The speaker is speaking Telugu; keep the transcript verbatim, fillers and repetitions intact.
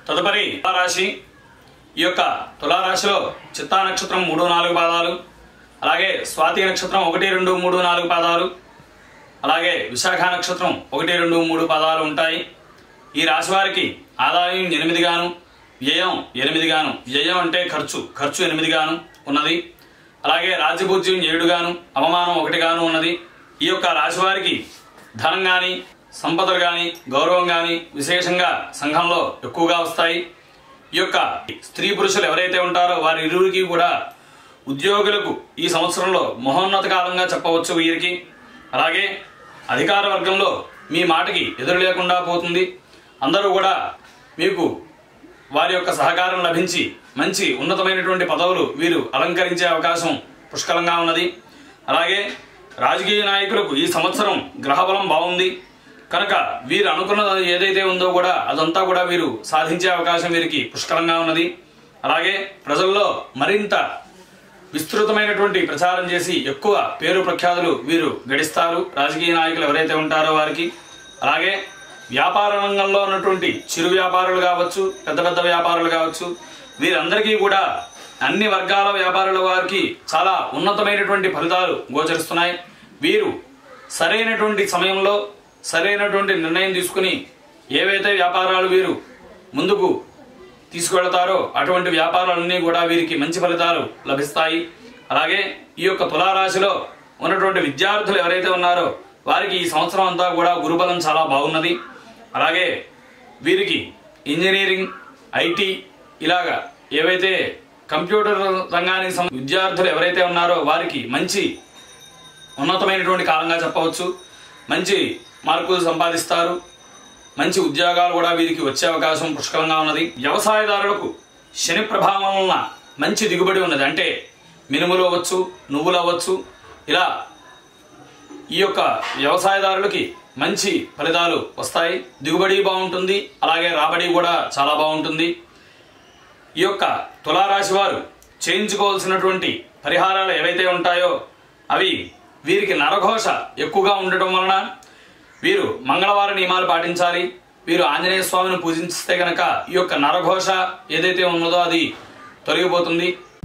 తదుపరి తులారాశి. ఈ యొక్క తులారాశిలో చిత్తా నక్షత్రం మూడు నాలుగు పాదాలు, అలాగే స్వాతి నక్షత్రం ఒకటి రెండు మూడు నాలుగు పాదాలు, అలాగే విశాఖ నక్షత్రం ఒకటి రెండు మూడు పాదాలు ఉంటాయి. ఈ రాశి వారికి ఆదాయం ఎనిమిది గాను, వ్యయం ఎనిమిది గాను, వ్యయం అంటే ఖర్చు ఖర్చు ఎనిమిది గాను ఉన్నది. అలాగే రాజ్యపూజ్యం ఏడు గాను, అవమానం ఒకటి గాను ఉన్నది. ఈ యొక్క రాశి వారికి ధనం కానీ, సంపదలు కానీ, గౌరవం కానీ విశేషంగా సంఘంలో ఎక్కువగా వస్తాయి. ఈ యొక్క స్త్రీ పురుషులు ఎవరైతే ఉంటారో వారి ఇరువురికి కూడా ఉద్యోగులకు ఈ సంవత్సరంలో మహోన్నత కాలంగా చెప్పవచ్చు వీరికి. అలాగే అధికార వర్గంలో మీ మాటకి ఎదురు లేకుండా పోతుంది. అందరూ కూడా మీకు వారి యొక్క సహకారం లభించి మంచి ఉన్నతమైనటువంటి పదవులు వీరు అలంకరించే అవకాశం పుష్కలంగా ఉన్నది. అలాగే రాజకీయ నాయకులకు ఈ సంవత్సరం గ్రహబలం బాగుంది కనుక వీరు అనుకున్నది ఏదైతే ఉందో కూడా అదంతా కూడా వీరు సాధించే అవకాశం వీరికి పుష్కలంగా ఉన్నది. అలాగే ప్రజల్లో మరింత విస్తృతమైనటువంటి ప్రచారం చేసి ఎక్కువ పేరు ప్రఖ్యాతులు వీరు గడిస్తారు రాజకీయ నాయకులు ఎవరైతే ఉంటారో వారికి. అలాగే వ్యాపార రంగంలో ఉన్నటువంటి చిరు వ్యాపారులు కావచ్చు, పెద్ద పెద్ద వ్యాపారులు కావచ్చు, వీరందరికీ కూడా అన్ని వర్గాల వ్యాపారుల వారికి చాలా ఉన్నతమైనటువంటి ఫలితాలు గోచరిస్తున్నాయి. వీరు సరైనటువంటి సమయంలో సరైనటువంటి నిర్ణయం తీసుకుని ఏవైతే వ్యాపారాలు వీరు ముందుకు తీసుకువెళతారో అటువంటి వ్యాపారాలన్నీ కూడా వీరికి మంచి ఫలితాలు లభిస్తాయి. అలాగే ఈ యొక్క తులారాశిలో ఉన్నటువంటి విద్యార్థులు ఎవరైతే ఉన్నారో వారికి ఈ సంవత్సరం అంతా కూడా గురుబలం చాలా బాగున్నది. అలాగే వీరికి ఇంజనీరింగ్, ఐటీ ఇలాగా ఏవైతే కంప్యూటర్ రంగానికి విద్యార్థులు ఎవరైతే ఉన్నారో వారికి మంచి ఉన్నతమైనటువంటి కాలంగా చెప్పవచ్చు. మంచి మార్కులు సంపాదిస్తారు. మంచి ఉద్యోగాలు కూడా వీరికి వచ్చే అవకాశం పుష్కలంగా ఉన్నది. వ్యవసాయదారులకు శని ప్రభావం వలన మంచి దిగుబడి ఉన్నది. అంటే మినుములు అవ్వచ్చు, నువ్వులు అవ్వచ్చు, ఇలా ఈ యొక్క వ్యవసాయదారులకి మంచి ఫలితాలు వస్తాయి. దిగుబడి బాగుంటుంది, అలాగే రాబడి కూడా చాలా బాగుంటుంది. ఈ యొక్క తులారాశి వారు చేయించుకోవాల్సినటువంటి పరిహారాలు ఏవైతే ఉంటాయో అవి వీరికి నరఘోష ఎక్కువగా ఉండటం వలన వీరు మంగళవార నియమాలు పాటించాలి. వీరు ఆంజనేయ స్వామిని పూజిస్తే కనుక ఈ యొక్క నరఘోష ఏదైతే ఉన్నదో అది తొలగిపోతుంది.